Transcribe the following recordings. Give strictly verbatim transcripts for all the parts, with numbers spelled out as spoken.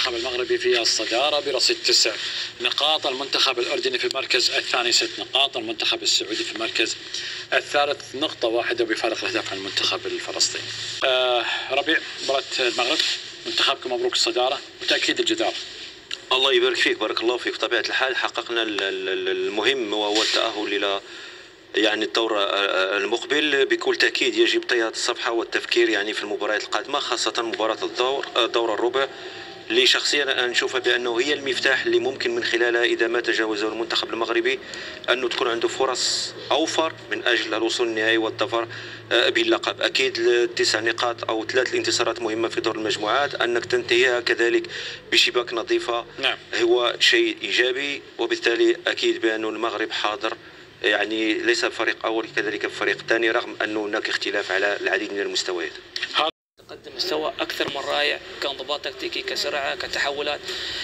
المنتخب المغربي في الصدارة برصيد تسع نقاط، المنتخب الأردني في المركز الثاني ست نقاط، المنتخب السعودي في المركز الثالث نقطة واحدة بفارق الأهداف عن المنتخب الفلسطيني. آه ربيع، مباراة المغرب، منتخبكم مبروك الصدارة وتأكيد الجدارة. الله يبارك فيك، بارك الله فيك. بطبيعة الحال حققنا المهم وهو التأهل إلى يعني الدور المقبل. بكل تأكيد يجب طيات الصفحة والتفكير يعني في المباريات القادمة، خاصة مباراة الدور دور الربع اللي شخصيا انا نشوفها بانه هي المفتاح اللي ممكن من خلالها اذا ما تجاوزه المنتخب المغربي انه تكون عنده فرص اوفر من اجل الوصول النهائي والظفر باللقب. اكيد التسع نقاط او ثلاث الانتصارات مهمه في دور المجموعات، انك تنتهيها كذلك بشباك نظيفه نعم. هو شيء ايجابي، وبالتالي اكيد بان المغرب حاضر، يعني ليس فريق اول كذلك فريق ثاني، رغم انه هناك اختلاف على العديد من المستويات. قدم مستوى اكثر من رائع كانضباط تكتيكي كسرعه كتحولات،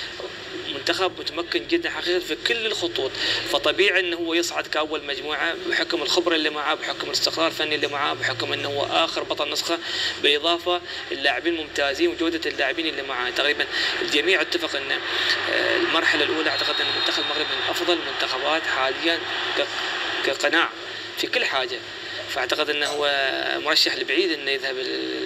منتخب متمكن جدا حقيقه في كل الخطوط، فطبيعي انه هو يصعد كاول مجموعه بحكم الخبره اللي معاه، بحكم الاستقرار الفني اللي معاه، بحكم انه هو اخر بطل نسخه، باضافه اللاعبين ممتازين وجوده اللاعبين اللي معاه. تقريبا الجميع اتفق ان المرحله الاولى اعتقد ان المنتخب المغربي من افضل المنتخبات حاليا كقناع في كل حاجه، فاعتقد انه هو مرشح لبعيد انه يذهب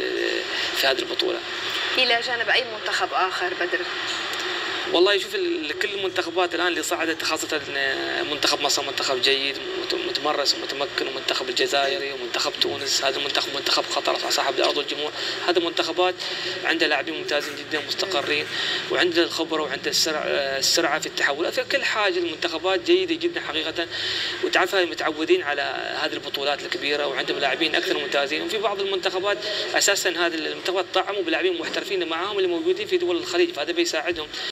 في هذه البطوله. الى جانب اي منتخب اخر بدر؟ والله يشوف كل المنتخبات الان اللي صعدت، خاصه منتخب مصر منتخب جيد متمرس ومتمكن، ومنتخب الجزائري ومنتخب تونس، هذا المنتخب منتخب قطر صاحب الارض والجمهور، هذه منتخبات عندها لاعبين ممتازين جدا مستقرين، وعندها الخبره وعندها السرعه السرعه في التحولات، في كل حاجه المنتخبات جيده جدا حقيقه، وتعرفها متعودين على هذه البطولات الكبيره وعندهم لاعبين اكثر ممتازين. وفي بعض المنتخبات اساسا هذه المنتخبات طعموا بلاعبين محترفين معاهم اللي موجودين في دول الخليج، فهذا بيساعدهم.